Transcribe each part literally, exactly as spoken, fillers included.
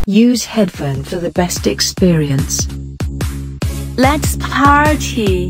Use headphone for the best experience. Let's party!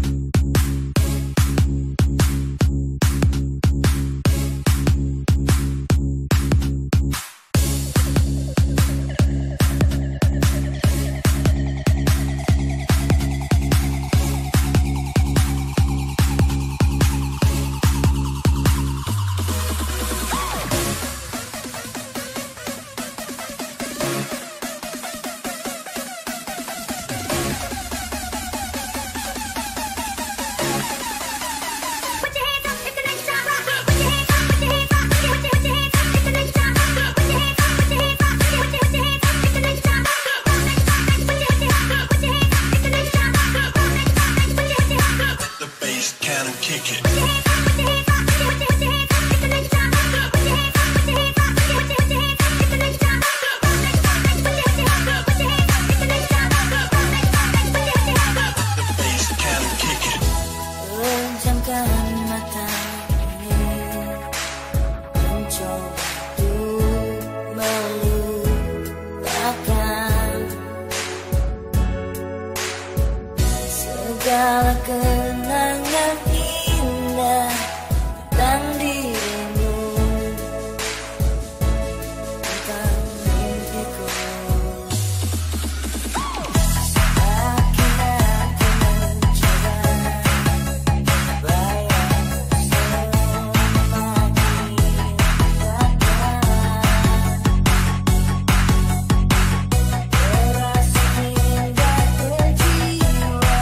Segala kenangan indah tentang dirimu, tentang mimpiku. Makin aku mencoba bayang semakin dekat. Terasa hingga terjiwa.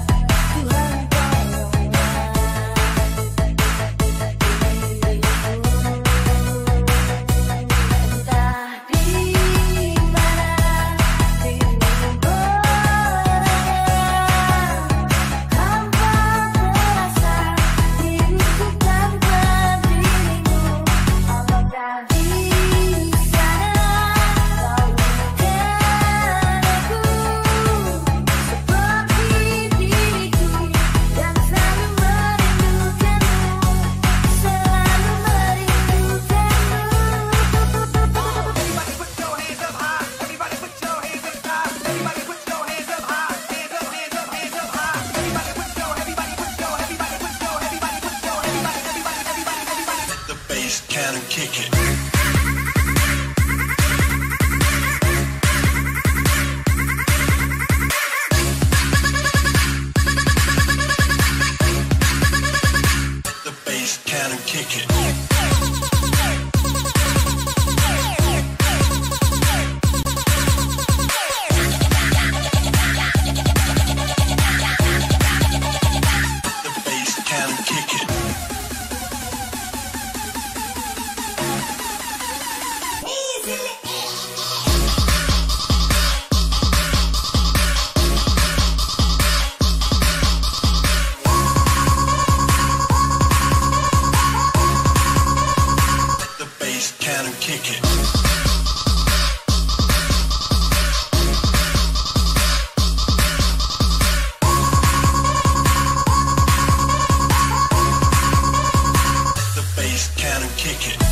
Can kick it. The bass can kick it. The bass can kick it. Can kick it. The bass can kick it.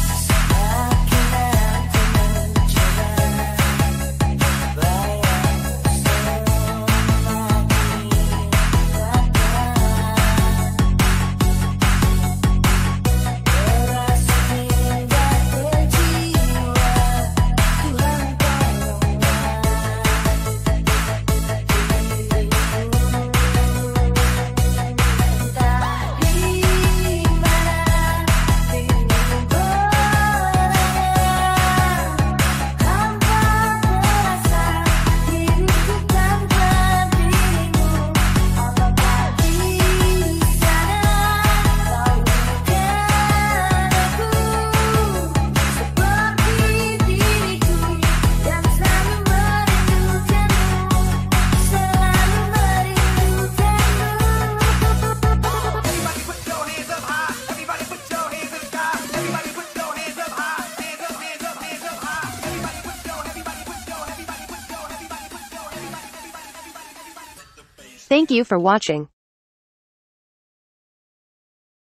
Thank you for watching.